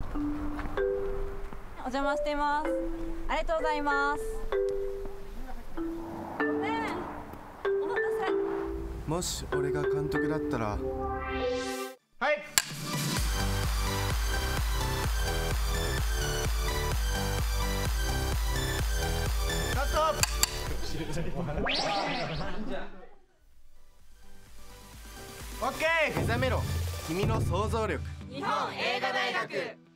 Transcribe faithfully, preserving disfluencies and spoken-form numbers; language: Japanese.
お邪魔しています。ありがとうございます。ごめん、お待たせ。 もし俺が監督だったら、はい、カット。オッケー、目覚めろ君の想像力。 日本映画大学。